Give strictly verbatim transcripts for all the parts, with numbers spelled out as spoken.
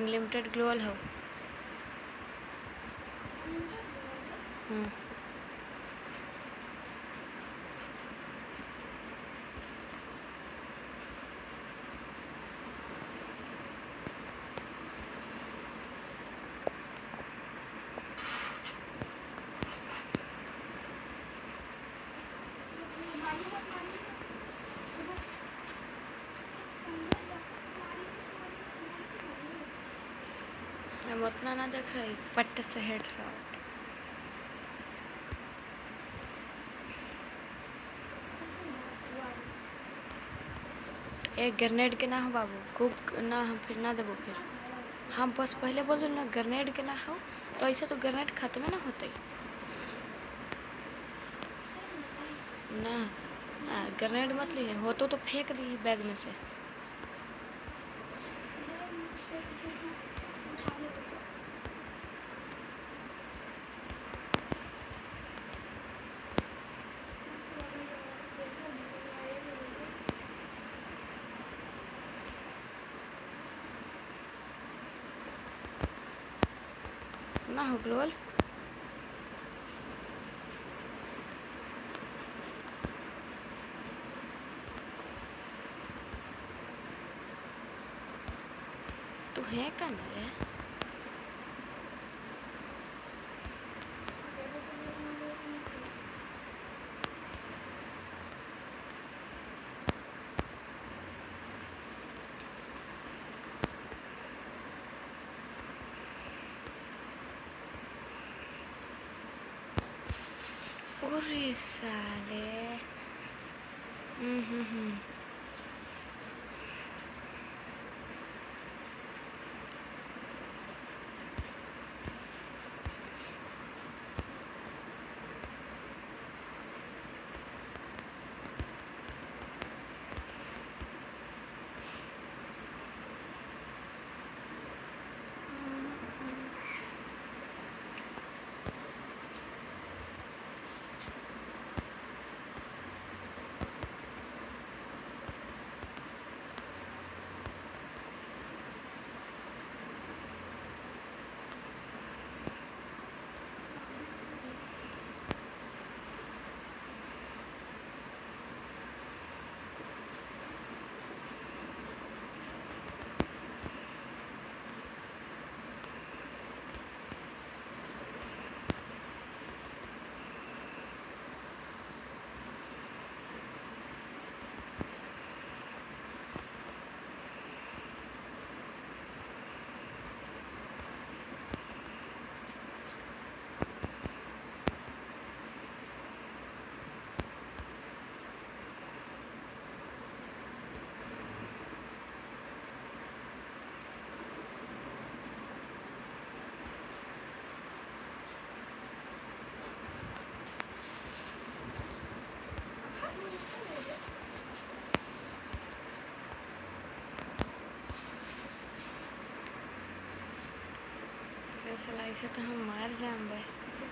Unlimited ग्लोअल हो। हम्म हम उतना ना देखा पट्ट से हेड शॉट। एक ग्रेनेड के ना हो बाबू, कुक ना हम फिर ना देबो। फिर हम बस पहले बोल दो ना ग्रेनेड के ना हो, तो ऐसे तो ग्रेनेड खत्म ना होते ना। ग्रेनेड मत लिए, हो तो, तो फेंक दी बैग में से। ना हो ग्लोअल। तू है का ना रे? अरे साले। हम्म हम्म हम्म साला ऐसे तो हम मार जाम बे।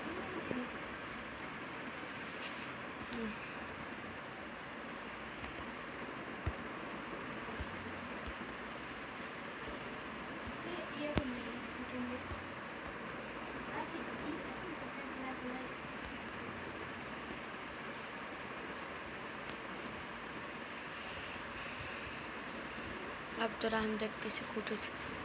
अब तो हम देख कैसे कूटे।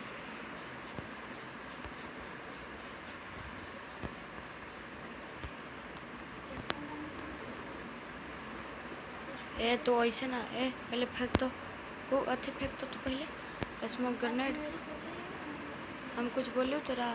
ए तो ऐसे ना, ए पहले फेंक दो को अथी फेंक दो तो पहले स्मोक ग्रेनेड। हम कुछ बोले तोरा?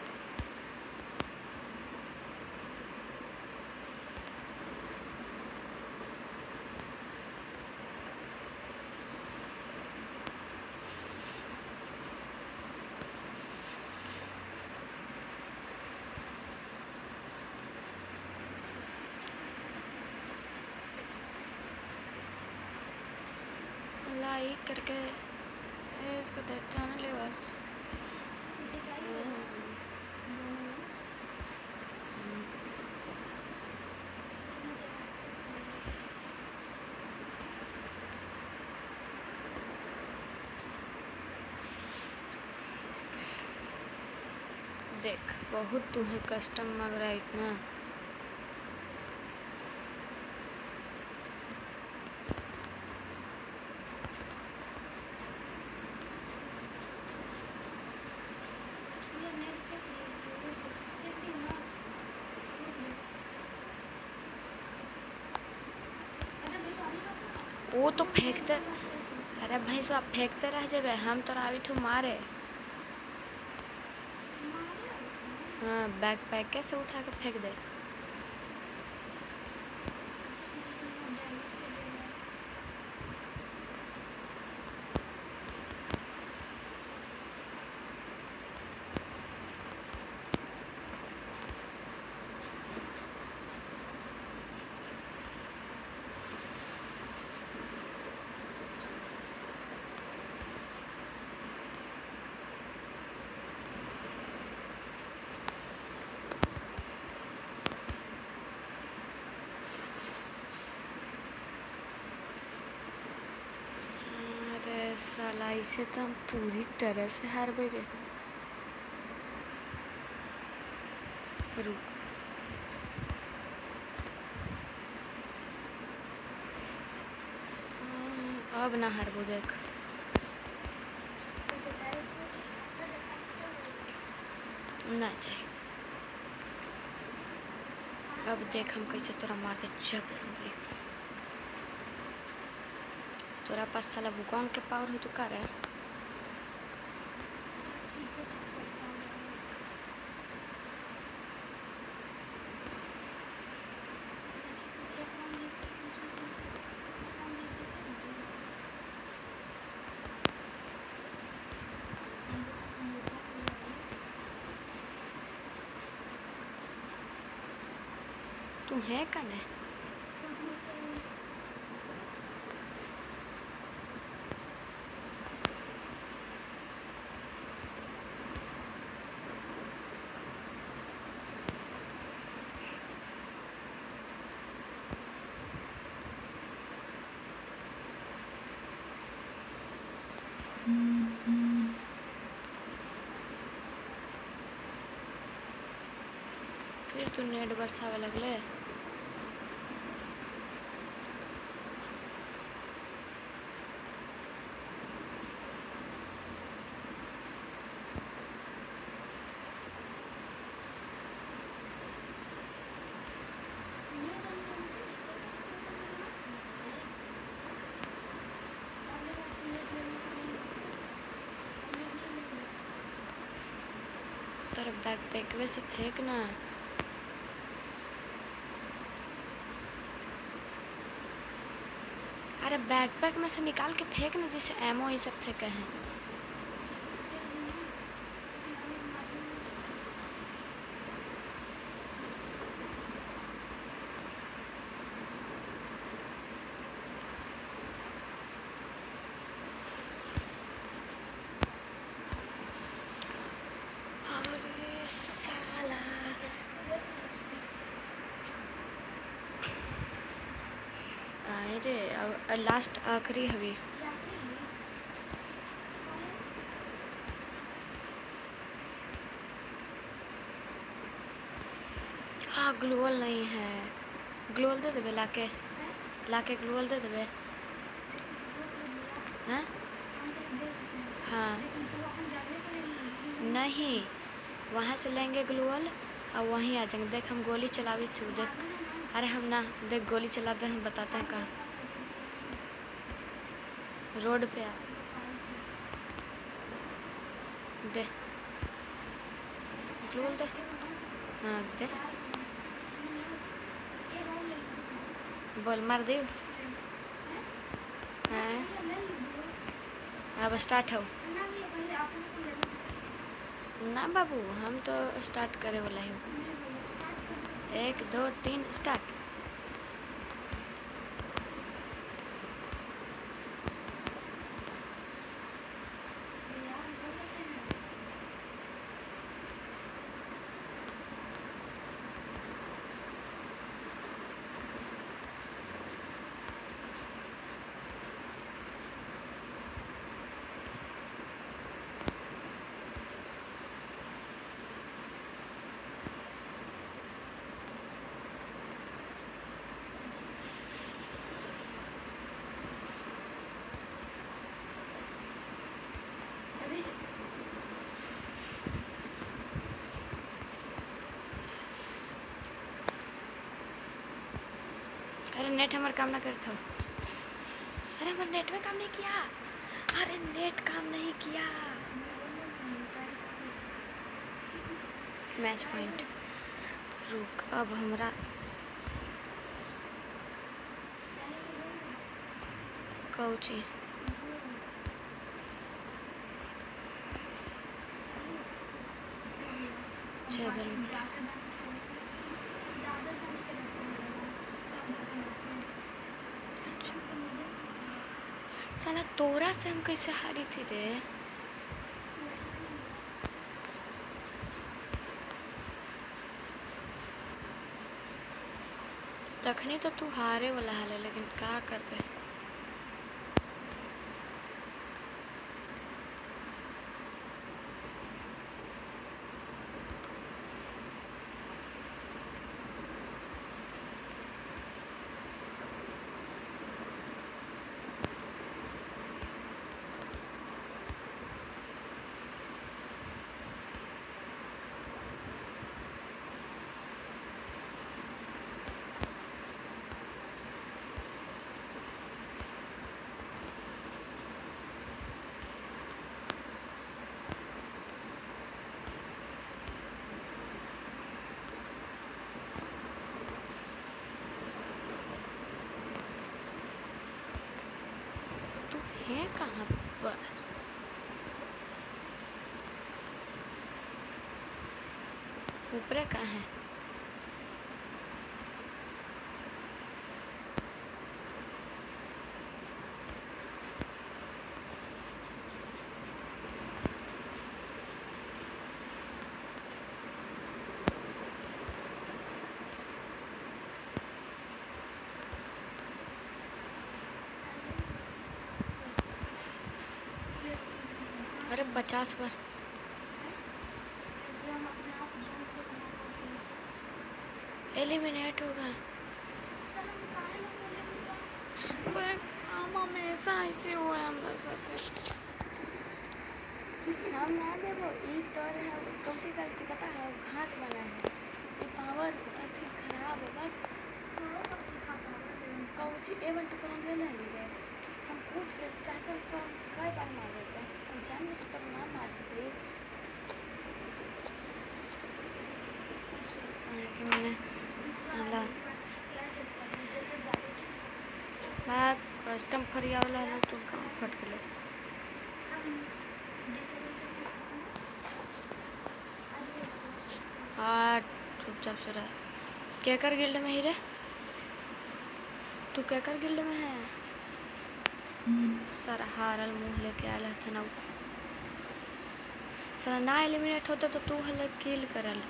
लाइक करके इसको चैनल है बस। देख बहुत तुम्हें कस्टम मांग रहा है इतना। वो तो फेंकते, अरे भाई सब फेंकते रह जेबे, हम तो अभी तो मारे। हाँ बैग पैक कैसे उठा के फेंक दे। अरे साला इसे तो हम पूरी तरह से हार गए रे। रुक अब ना हारबो देख। ना चाहिए अब देख हम कैसे तोरा मारते जब तोरा पास साला भूकंप के पावर हो तो कर है। तू है कन है? फिर तू नेट बरसावे लगले। तेरे बैग पैक में से फेंकना। अरे बैकपैक में से निकाल के फेंक ना, जैसे एमओ ये सब फेंके हैं। अरे साला आए रे, अब लास्ट आखिरी हवी। हाँ ग्लोअल नहीं है, ग्लोअल दे देबे लाके, लाके ग्लोअल दे देबे। हाँ हाँ नहीं, वहाँ से लेंगे ग्लोअल और वहीं आ जाएंगे। देख हम गोली चलावी थी देख। अरे हम ना देख गोली चलाते हैं, बताते हैं कहाँ। रोड पे आ दे ग्लोअल दे। हाँ दे बोल मार दे। हाँ अब स्टार्ट हो ना बाबू, हम तो स्टार्ट करे वाला ही। एक दो तीन स्टार्ट। अरे नेट हमारे काम ना करता। अरे हमारे नेट में काम नहीं किया। अरे नेट काम नहीं किया। मैच पॉइंट रुक। अब हमारा कौची साला तोरा से हम कैसे हारी थी रे। तखनी तो तू हारे वाला हाल है, लेकिन क्या कर पे। है कहाँ पर? ऊपर कहाँ है? अरे पचास बार एलिमिनेट होगा। हमेशा ऐसे हुआ है हमारे साथ। हम ना देवो ई तोर है कौन सी गलती पता है? घास बना है ये पावर अति खराब होगा। कौन सी ए वन टू पर हम ले ले ली रे। हम पूछ के चाहते तो कई बार मार देते हैं। हम जान में तो ना मार थे कि मैंने ला मैं कस्टम फरिया वाला है तो काम फट गए। हाँ चुपचाप से रह। क्या कर गिल्ड में ही रे? तू क्या कर गिल्ड में है? सारा हारल मुंह लेके आया था ना। सारा ना एलिमिनेट होता तो तू हल किल करल।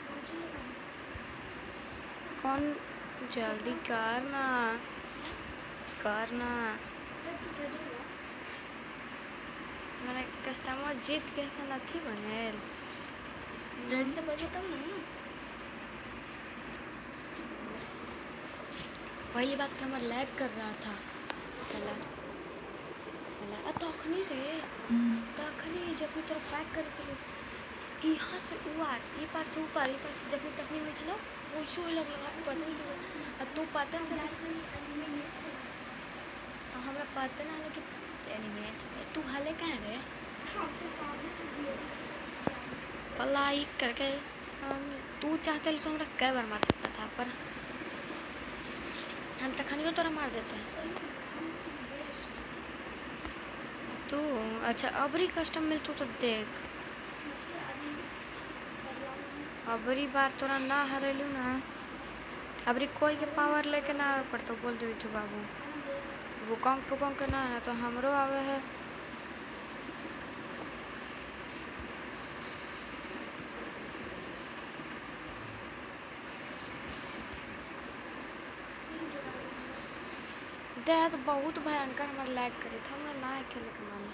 कौन जल्दी करना करना। मेरा कस्टमर जीत गया था नहीं बनेल रेडी तो बजे तब ना। वही बात का हमारा लैग कर रहा था। चला चला तखनी रे तखनी जब भी तोरा पैक करे थे यहाँ से ऊपर ये पार से ऊपर ये पार से जब भी तखनी हुई थी वैसे ही लग लगा पता नहीं चला। तू पता नहीं हमारा पता ना लगे एलिमिनेट तू हाले कहाँ रे? पलाई करके तू चाहते तो हमारा कई बार मार सकता था पर हम तखनियों तोरा मार देते हैं तू। अच्छा अबरी कस्टम मिलतू तो देख अबरी बार तोरा ना हरेलू ना। अबरी कोई के पावर लेके ना पर तो बोल देवी तू बाबू भूकंप फूकंप के ना है तो हमरो आवे है। दे तो बहुत भयंकर हमारे लैग करे था। हमरा ना खेले के माने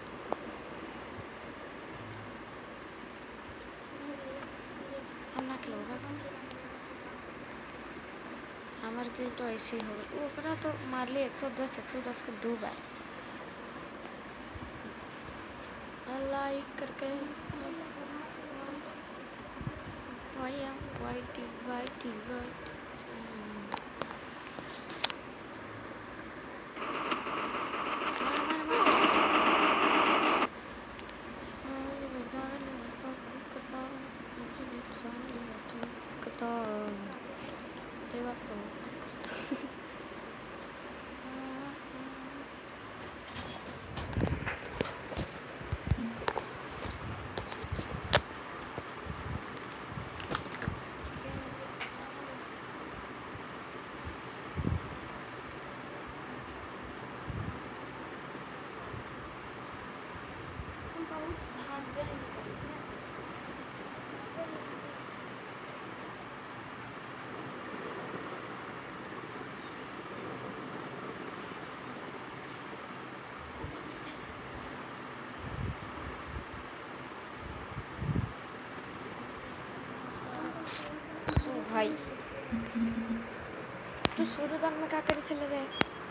हम ना खेलोगा। हमार किल तो ऐसे ही हो गया। ओकरा तो मार ली एक सौ दस एक सौ दस के दो बार लाइक करके वाइटी वाइटी वाइट गन में का करी थे रे